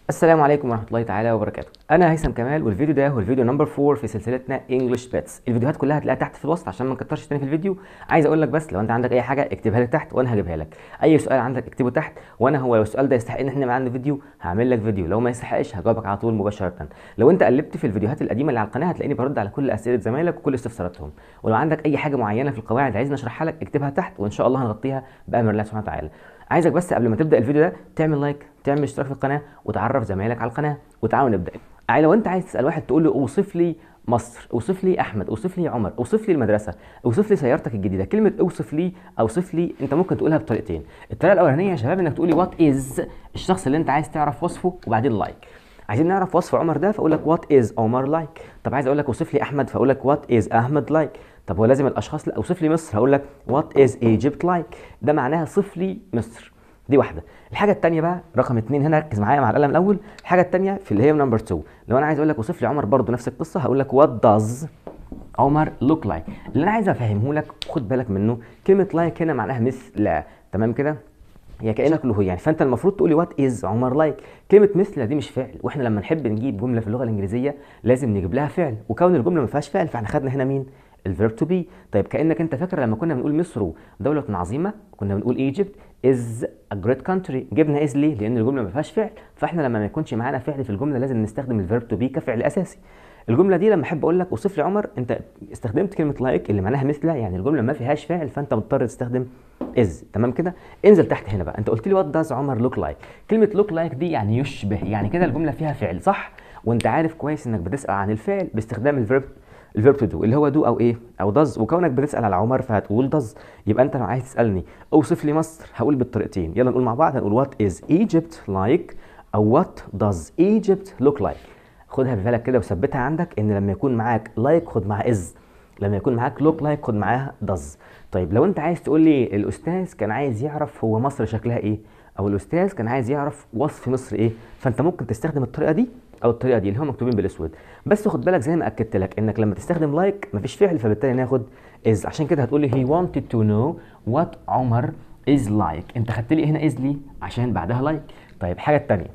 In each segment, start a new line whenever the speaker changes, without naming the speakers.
السلام عليكم ورحمة الله تعالى وبركاته. أنا هيثم كمال، والفيديو ده هو الفيديو نمبر 4 في سلسلتنا انجلش بيتس. الفيديوهات كلها هتلاقيها تحت في الوصف عشان ما نكترش تاني في الفيديو. عايز أقول لك بس لو أنت عندك أي حاجة اكتبها لي تحت وأنا هجيبها لك. أي سؤال عندك اكتبه تحت، وأنا هو لو السؤال ده يستحق إن احنا نعمل عنه فيديو هعمل لك فيديو، لو ما يستحقش هجاوبك على طول مباشرة. لو أنت قلبت في الفيديوهات القديمة اللي على القناة هتلاقيني برد على كل أسئلة زمايلك وكل استفساراتهم. ولو عندك أي حاجة معينة في القواعد عايزني أشرحها لك اكتبها تحت وإن شاء الله هنغطيها بأمر الله سبحانه وتعالى. عايزك بس قبل ما تبدا الفيديو ده تعمل لايك، تعمل اشتراك في القناه، وتعرف زمايلك على القناه، وتعالوا نبدا. لو انت عايز تسال واحد تقول له اوصف لي مصر، اوصف لي احمد، اوصف لي عمر، اوصف لي المدرسه، اوصف لي سيارتك الجديده، كلمه اوصف لي اوصف لي انت ممكن تقولها بطريقتين. الطريقه الاولانيه يا شباب انك تقول لي وات از الشخص اللي انت عايز تعرف وصفه وبعدين لايك. عايزين نعرف وصف عمر ده فاقول لك وات از عمر لايك. طب عايز اقول لك اوصف لي احمد فاقول لك وات از احمد لايك. طب هو لازم الاشخاص؟ لا، اوصف لي مصر هقول لك وات از ايجيبت لايك. ده معناها صف لي مصر. دي واحده. الحاجه الثانيه بقى رقم 2 هنا، ركز معايا مع القلم الاول. الحاجه الثانيه في اللي هي نمبر 2، لو انا عايز اقول لك اوصف لي عمر برضو نفس القصه هقول لك وات داز عمر لوك لايك. اللي انا عايز افهمه لك خد بالك منه، كلمه لايك هنا معناها مثل، تمام كده؟ هي كانك له يعني، فانت المفروض تقولي وات از عمر لايك. كلمه مثل دي مش فعل، واحنا لما نحب نجيب جمله في اللغه الانجليزيه لازم نجيب لها فعل، وكون الجمله ما فيهاش فعل فاحنا خدنا هنا مين؟ الفيرب تو بي. طيب كانك انت فاكر لما كنا بنقول مصر دوله عظيمه كنا بنقول ايجيبت از ا جريت كونتري، جبنا از ليه؟ لان الجمله ما فيهاش فعل، فاحنا لما ما يكونش معانا فعل في الجمله لازم نستخدم الفيرب تو بي كفعل اساسي. الجمله دي لما احب اقول لك اوصف لي عمر، انت استخدمت كلمه لايك اللي معناها مثله، يعني الجمله ما فيهاش فاعل فانت مضطر تستخدم از. تمام كده؟ انزل تحت هنا بقى، انت قلت لي وات داز عمر لوك لايك. كلمه لوك لايك دي يعني يشبه، يعني كده الجمله فيها فعل صح؟ وانت عارف كويس انك بتسال عن الفعل باستخدام الفيرب تو دو اللي هو دو او ايه او داز، وكونك بتسال على عمر فهتقول داز. يبقى انت لو عايز تسالني اوصف لي مصر هقول بالطريقتين. يلا نقول مع بعض، هنقول وات از ايجيبت لايك او وات داز ايجيبت لوك لايك. خدها ببالك كده وثبتها عندك ان لما يكون معاك لايك خد معاه از، لما يكون معاك لوك لايك خد معاها داز. طيب لو انت عايز تقول لي الاستاذ كان عايز يعرف هو مصر شكلها ايه، او الاستاذ كان عايز يعرف وصف مصر ايه، فانت ممكن تستخدم الطريقه دي او الطريقه دي اللي هم مكتوبين بالاسود. بس خد بالك زي ما اكدت لك انك لما تستخدم لايك مفيش فعل فبالتالي ناخد از، عشان كده هتقول لي he wanted to know what عمر is like. انت خدت لي هنا از لي عشان بعدها لايك. طيب حاجه الثانيه،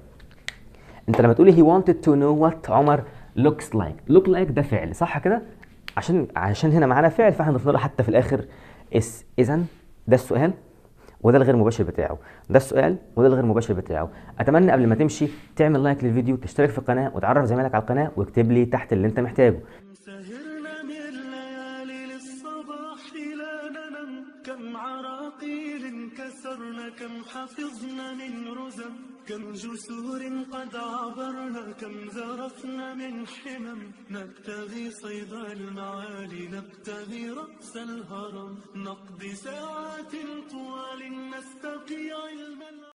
انت لما تقولي he wanted to know what عمر looks like، look like ده فعل صح كده؟ عشان هنا معانا فعل فاحنا ضفنا له حتى في الاخر اس. اذا ده السؤال وده الغير مباشر بتاعه، ده السؤال وده الغير مباشر بتاعه. اتمنى قبل ما تمشي تعمل لايك للفيديو، تشترك في القناه وتعرف زمايلك على القناه، واكتب لي تحت اللي انت محتاجه.
سهرنا من الليالي للصباح لا ننم، كم عراقيل كسرنا، كم حفظنا من رزم، كم جسور قد عبرنا، كم ذرفنا من حمم، نبتغي صيد المعالي، نبتغي رأس الهرم، نقضي ساعات طوال نستقي علما.